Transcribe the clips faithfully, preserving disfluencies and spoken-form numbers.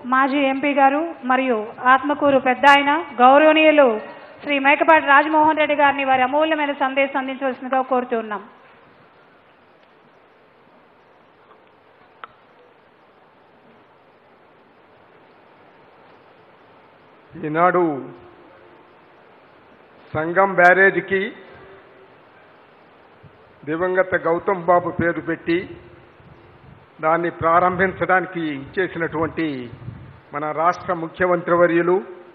మాజీ ఎంపీ గారు మరియు ఆత్మకూరు పెద్దాయన గౌరవనీయులు శ్రీ మేకపాటి రాజమోహన్ రెడ్డి గారిని వారి అమూల్యమైన సందేశం అందించవలసిందిగా కోరుతున్నాం. ఈనాడు సంగం బ్యారేజీకి దివంగత గౌతమ్ బాబు పేరు పెట్టి దాన్ని ప్రారంభించడానికి ఇచ్చేసినటువంటి మన రాష్ట్ర ముఖ్యమంత్రి వర్యులు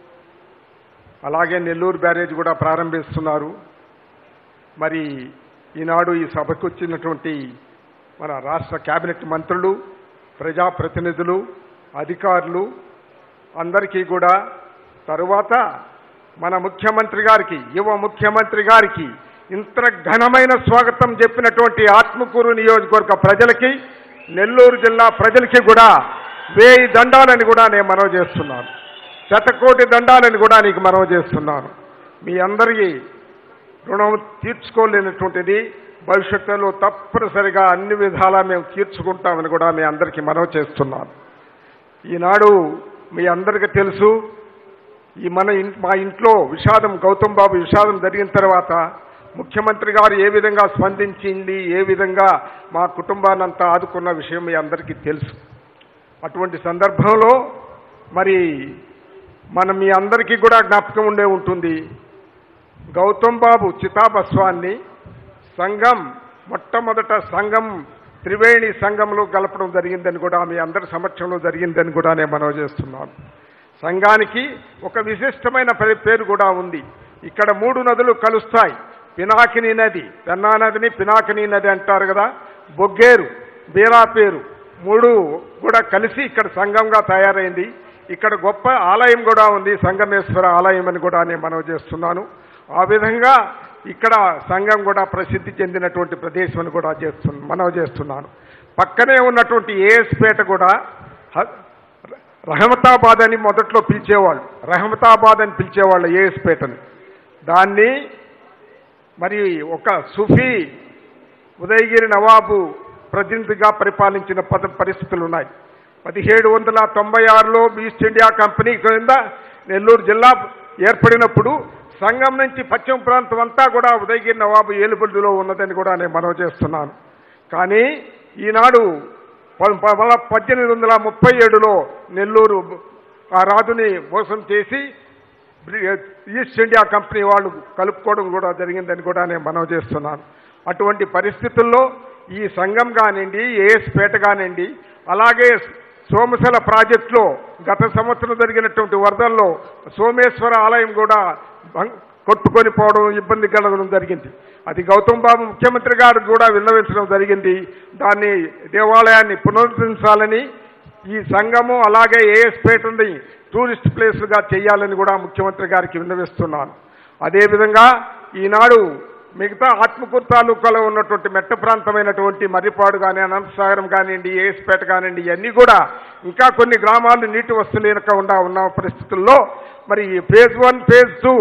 అలాగే నెల్లూరు బ్యారేజ్ కూడా ప్రారంభిస్తున్నారు. మరి ఈనాడు ఈ సభకు వచ్చినటువంటి మన రాష్ట్ర కేబినెట్ మంత్రులు, ప్రజాప్రతినిధులు, అధికారులు అందరికీ కూడా, తరువాత మన ముఖ్యమంత్రి గారికి, యువ ముఖ్యమంత్రి గారికి ఇంత ఘనమైన స్వాగతం చెప్పినటువంటి ఆత్మకూరు నియోజకవర్గ ప్రజలకి, నెల్లూరు జిల్లా ప్రజలకి కూడా వేయి దండాలని కూడా నేను మనవి చేస్తున్నాను. శతకోటి దండాలని కూడా నీకు మనవి చేస్తున్నాను. మీ అందరికీ రుణం తీర్చుకోలేనటువంటిది, భవిష్యత్తులో తప్పనిసరిగా అన్ని విధాలా మేము తీర్చుకుంటామని కూడా మీ అందరికీ మనవి చేస్తున్నాను. ఈనాడు మీ అందరికీ తెలుసు, ఈ మన మా ఇంట్లో విషాదం, గౌతమ్ బాబు విషాదం జరిగిన తర్వాత ముఖ్యమంత్రి గారు ఏ విధంగా స్పందించింది, ఏ విధంగా మా కుటుంబాన్ని అంతా ఆదుకున్న విషయం మీ అందరికీ తెలుసు. అటువంటి సందర్భంలో మరి మనం మీ అందరికీ కూడా జ్ఞాపకం ఉండే ఉంటుంది, గౌతమ్ బాబు చితాభస్వాన్ని సంఘం మొట్టమొదట సంఘం త్రివేణి సంఘంలో కలపడం జరిగిందని కూడా మీ అందరి సమక్షంలో జరిగిందని కూడా నేను మనవి చేస్తున్నాను. సంఘానికి ఒక విశిష్టమైన పేరు కూడా ఉంది. ఇక్కడ మూడు నదులు కలుస్తాయి. పినాకిని నది, పెన్నా నదిని పినాకిని నది అంటారు కదా, బొగ్గేరు, బీరాపేరు మూడు కూడా కలిసి ఇక్కడ సంఘంగా తయారైంది. ఇక్కడ గొప్ప ఆలయం కూడా ఉంది, సంగమేశ్వర ఆలయం అని కూడా నేను మనవి చేస్తున్నాను. ఆ విధంగా ఇక్కడ సంఘం కూడా ప్రసిద్ధి చెందినటువంటి ప్రదేశం అని కూడా చేస్తు మనవి చేస్తున్నాను. పక్కనే ఉన్నటువంటి ఏఎస్పేట కూడా రహమతాబాద్ అని మొదట్లో పిలిచేవాళ్ళు, రహమతాబాద్ అని పిలిచేవాళ్ళు ఏఎస్పేటని. దాన్ని మరి ఒక సుఫీ ఉదయగిరి నవాబు ప్రతినిధిగా పరిపాలించిన పద పరిస్థితులు ఉన్నాయి. పదిహేడు వందల తొంభై ఆరులో ఈస్ట్ ఇండియా కంపెనీ కింద నెల్లూరు జిల్లా ఏర్పడినప్పుడు సంఘం నుంచి పశ్చిమ ప్రాంతం అంతా కూడా ఉదయగిరి నవాబు ఏలుబడిలో ఉన్నదని కూడా నేను మనవి చేస్తున్నాను. కానీ ఈనాడు పద్దెనిమిది వందల ముప్పై ఏడులో నెల్లూరు ఆ రాజుని మోసం చేసి ఈస్ట్ ఇండియా కంపెనీ వాళ్ళు కలుపుకోవడం కూడా జరిగిందని కూడా నేను మనవి చేస్తున్నాను. అటువంటి పరిస్థితుల్లో ఈ సంఘం కానివ్వండి, ఏఎస్పేట కానివ్వండి, అలాగే సోమశల ప్రాజెక్టులో గత సంవత్సరం జరిగినటువంటి వరదల్లో సోమేశ్వర ఆలయం కూడా కొట్టుకొని పోవడం, ఇబ్బంది కలగడం జరిగింది. అది గౌతమ్ బాబు ముఖ్యమంత్రి గారు కూడా విన్నవించడం జరిగింది. దాన్ని దేవాలయాన్ని పునరుద్ధరించాలని, ఈ సంఘము అలాగే ఏఎస్పేటని టూరిస్ట్ ప్లేస్గా చేయాలని కూడా ముఖ్యమంత్రి గారికి విన్నవిస్తున్నాను. అదేవిధంగా ఈనాడు మిగతా ఆత్మకూరు తాలూకాలో ఉన్నటువంటి మెట్ట ప్రాంతమైనటువంటి మర్రిపాడు కానీ, అనంతసాగరం కానివ్వండి, ఏఎస్పేట కానివ్వండి, ఇవన్నీ కూడా ఇంకా కొన్ని గ్రామాలు నీటి వస్తువులేనకుండా ఉన్న పరిస్థితుల్లో మరి ఫేజ్ వన్ ఫేజ్ టూ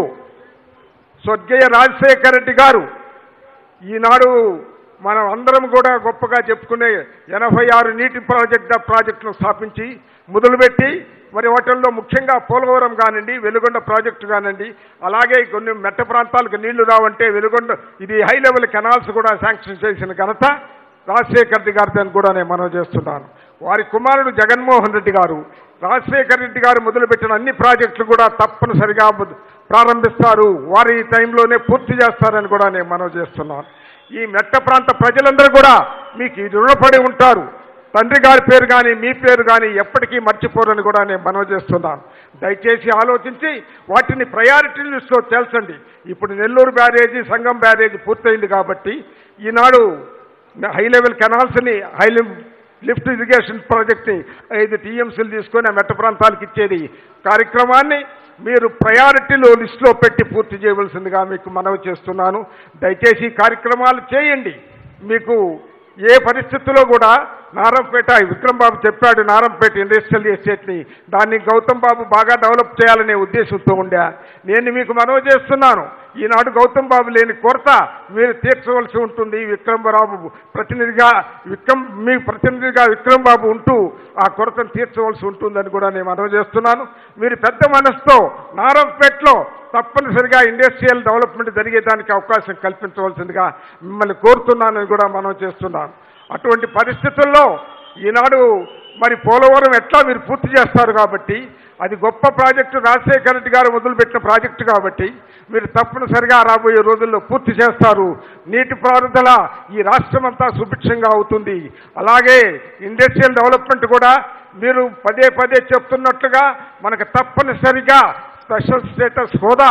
స్వర్గీయ రాజశేఖర రెడ్డి గారు ఈనాడు మనం అందరం కూడా గొప్పగా చెప్పుకునే ఎనభై ఆరు నీటి ప్రాజెక్ట్ ప్రాజెక్టును స్థాపించి మొదలుపెట్టి మరి వాటిల్లో ముఖ్యంగా పోలవరం కానివ్వండి, వెలుగొండ ప్రాజెక్టు కానివ్వండి, అలాగే కొన్ని మెట్ట ప్రాంతాలకు నీళ్లు రావంటే వెలుగొండ ఇది హై లెవెల్ కెనాల్స్ కూడా శాంక్షన్ చేసిన ఘనత రాజశేఖర రెడ్డి గారితో అని కూడా నేను మనవి చేస్తున్నాను. వారి కుమారుడు జగన్మోహన్ రెడ్డి గారు రాజశేఖర రెడ్డి గారు మొదలుపెట్టిన అన్ని ప్రాజెక్టులు కూడా తప్పనిసరిగా ప్రారంభిస్తారు, వారి టైంలోనే పూర్తి చేస్తారని కూడా నేను మనవి చేస్తున్నాను. ఈ మెట్ట ప్రాంత ప్రజలందరూ కూడా మీకు రుణపడి ఉంటారు. తండ్రి గారి పేరు కానీ మీ పేరు కానీ ఎప్పటికీ మర్చిపోరని కూడా నేను మనవి చేస్తున్నాను. దయచేసి ఆలోచించి వాటిని ప్రయారిటీ లిస్టులో తేల్చండి. ఇప్పుడు నెల్లూరు బ్యారేజీ, సంగం బ్యారేజీ పూర్తయింది కాబట్టి ఈనాడు హై లెవెల్ కెనాల్స్ని, హై లిఫ్ట్ ఇరిగేషన్ ప్రాజెక్ట్ని ఐదు టీఎంసీలు తీసుకొని ఆ మెట్ట ప్రాంతాలకు ఇచ్చేది కార్యక్రమాన్ని మీరు ప్రయారిటీలో లిస్టులో పెట్టి పూర్తి చేయవలసిందిగా మీకు మనవి చేస్తున్నాను. దయచేసి కార్యక్రమాలు చేయండి. మీకు ఏ పరిస్థితుల్లో కూడా నారంపేట విక్రమ్ బాబు చెప్పాడు, నారంపేట ఇండస్ట్రియల్ ఎస్టేట్ని దాన్ని గౌతమ్ బాబు బాగా డెవలప్ చేయాలనే ఉద్దేశంతో ఉండా. నేను మీకు మనవి చేస్తున్నాను, ఈనాడు గౌతమ్ బాబు లేని కొరత మీరు తీర్చవలసి ఉంటుంది. విక్రమబాబు ప్రతినిధిగా విక్రమ్ మీ ప్రతినిధిగా విక్రమ్ బాబు ఉంటూ ఆ కొరతను తీర్చవలసి ఉంటుందని కూడా నేను మనవి చేస్తున్నాను. మీరు పెద్ద మనసుతో నారాయణపేటలో తప్పనిసరిగా ఇండస్ట్రియల్ డెవలప్మెంట్ జరిగేదానికి అవకాశం కల్పించవలసిందిగా మిమ్మల్ని కోరుతున్నానని కూడా మనం చేస్తున్నాను. అటువంటి పరిస్థితుల్లో ఈనాడు మరి పోలవరం ఎట్లా మీరు పూర్తి చేస్తారు కాబట్టి అది గొప్ప ప్రాజెక్టు, రాజశేఖర రెడ్డి గారు మొదలుపెట్టిన ప్రాజెక్టు కాబట్టి మీరు తప్పనిసరిగా రాబోయే రోజుల్లో పూర్తి చేస్తారు. నీటి పారుదల ఈ రాష్ట్రం అంతా సుభిక్షంగా అవుతుంది. అలాగే ఇండస్ట్రియల్ డెవలప్మెంట్ కూడా మీరు పదే పదే చెప్తున్నట్లుగా మనకు తప్పనిసరిగా స్పెషల్ స్టేటస్ హోదా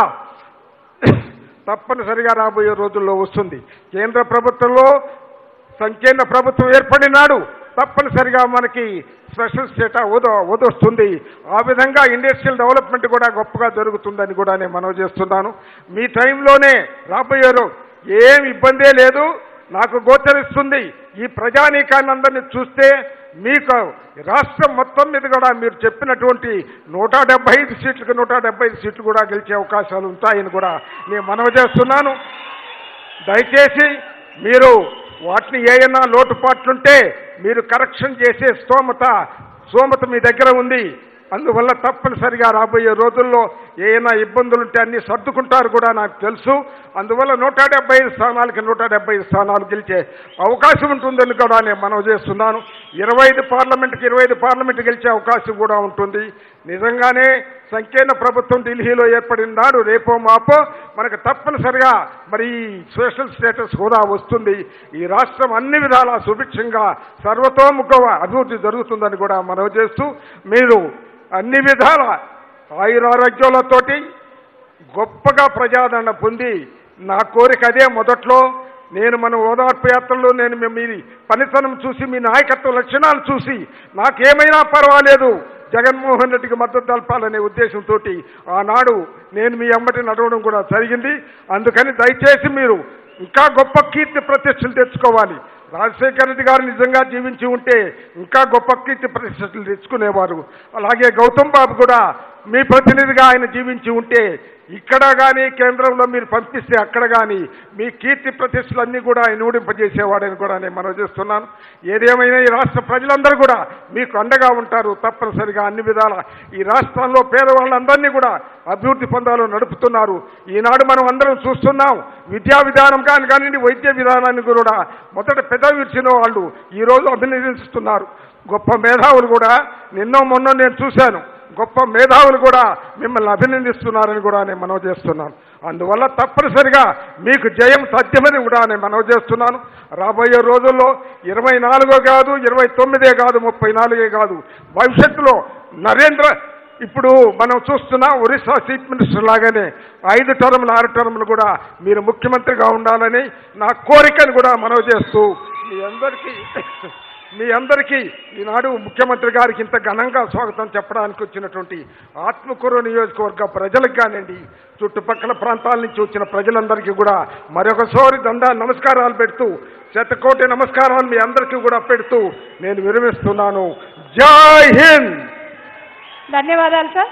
తప్పనిసరిగా రాబోయే రోజుల్లో వస్తుంది. కేంద్ర ప్రభుత్వంలో సంకీర్ణ ప్రభుత్వం ఏర్పడినాడు తప్పనిసరిగా మనకి స్పెషల్ స్టేటస్ హోదా వస్తుంది. ఆ విధంగా ఇండస్ట్రియల్ డెవలప్మెంట్ కూడా గొప్పగా జరుగుతుందని కూడా నేను మనవి చేస్తున్నాను. మీ టైంలోనే రాబోయే ఏం ఇబ్బందే లేదు నాకు గోచరిస్తుంది. ఈ ప్రజానీకాన్ని అందరినీ చూస్తే మీకు రాష్ట్రం మొత్తం మీద కూడా మీరు చెప్పినటువంటి నూట డెబ్బై ఐదు సీట్లకు నూట డెబ్బై ఐదు సీట్లు కూడా గెలిచే అవకాశాలు ఉంటాయని కూడా నేను మనవి చేస్తున్నాను. దయచేసి మీరు వాటిని ఏమైనా లోటుపాట్లుంటే మీరు కరెక్షన్ చేసే స్తోమత స్తోమత మీ దగ్గర ఉంది. అందువల్ల తప్పనిసరిగా రాబోయే రోజుల్లో ఏమైనా ఇబ్బందులు ఉంటే అన్నీ సర్దుకుంటారు కూడా నాకు తెలుసు. అందువల్ల నూట డెబ్బై ఐదు స్థానాలకి నూట డెబ్బై ఐదు స్థానాలు గెలిచే అవకాశం ఉంటుందని కూడా నేను మనవి చేస్తున్నాను. ఇరవై ఐదు పార్లమెంట్కి ఇరవై ఐదు పార్లమెంట్ గెలిచే అవకాశం కూడా ఉంటుంది. నిజంగానే సంకీర్ణ ప్రభుత్వం ఢిల్లీలో ఏర్పడిన నాడు రేపో మాపో మనకు తప్పనిసరిగా మరి ఈ స్పెషల్ స్టేటస్ హోదా వస్తుంది. ఈ రాష్ట్రం అన్ని విధాలా సుభిక్షంగా సర్వతోముఖ అభివృద్ధి జరుగుతుందని కూడా మనవి చేస్తూ మీరు అన్ని విధాల ఆయురారోగ్యాలతోటి గొప్పగా ప్రజాదరణ పొంది నా కోరిక అదే. మొదట్లో నేను మన ఓదార్పు యాత్రలో నేను మీ పనితనం చూసి మీ నాయకత్వ లక్షణాలు చూసి నాకేమైనా పర్వాలేదు జగన్మోహన్ రెడ్డికి మద్దతు తెలపాలనే ఉద్దేశంతో ఆనాడు నేను మీ అమ్మటి నడవడం కూడా జరిగింది. అందుకని దయచేసి మీరు ఇంకా గొప్ప కీర్తి ప్రతిష్టలు తెచ్చుకోవాలి. రాజశేఖర రెడ్డి గారు నిజంగా జీవించి ఉంటే ఇంకా గొప్ప కీర్తి ప్రతిష్టలు తెచ్చుకునేవారు. అలాగే గౌతమ్ బాబు కూడా మీ ప్రతినిధిగా ఆయన జీవించి ఉంటే ఇక్కడ కానీ కేంద్రంలో మీరు పంపిస్తే అక్కడ కానీ మీ కీర్తి ప్రతిష్టలన్నీ కూడా ఆయన ఊడింపజేసేవాడని కూడా నేను మనవి చేస్తున్నాను. ఏదేమైనా ఈ రాష్ట్ర ప్రజలందరూ కూడా మీకు అండగా ఉంటారు. తప్పనిసరిగా అన్ని విధాల ఈ రాష్ట్రంలో పేదవాళ్ళందరినీ కూడా అభివృద్ధి పొందాలో నడుపుతున్నారు. ఈనాడు మనం అందరం చూస్తున్నాం. విద్యా విధానం కానీ కానివ్వండి, వైద్య విధానాన్ని కూడా మొదట పెద్ద విరిచిన వాళ్ళు ఈరోజు అభినందిస్తున్నారు. గొప్ప మేధావులు కూడా నిన్నో మొన్న నేను చూశాను. గొప్ప మేధావులు కూడా మిమ్మల్ని అభినందిస్తున్నారని కూడా నేను మనవి చేస్తున్నాను. అందువల్ల తప్పనిసరిగా మీకు జయం సాధ్యమని కూడా నేను మనవి చేస్తున్నాను. రాబోయే రోజుల్లో ఇరవై నాలుగో కాదు, ఇరవై తొమ్మిదే కాదు, ముప్పై నాలుగే కాదు, భవిష్యత్తులో నరేంద్ర ఇప్పుడు మనం చూస్తున్నా ఒరిస్సా చీఫ్ మినిస్టర్ లాగానే ఐదు టర్ములు ఆరు టర్ములు కూడా మీరు ముఖ్యమంత్రిగా ఉండాలని నా కోరికను కూడా మనవి చేస్తూ మీ అందరికీ మీ అందరికీ ఈనాడు ముఖ్యమంత్రి గారికి ఇంత ఘనంగా స్వాగతం చెప్పడానికి వచ్చినటువంటి ఆత్మకూరు నియోజకవర్గ ప్రజలకు కానివ్వండి, చుట్టుపక్కల ప్రాంతాల నుంచి వచ్చిన ప్రజలందరికీ కూడా మరొకసారి దండా నమస్కారాలు పెడుతూ శతకోటి నమస్కారాలు మీ అందరికీ కూడా పెడుతూ నేను విరమిస్తున్నాను. జై హింద్. ధన్యవాదాలు సార్.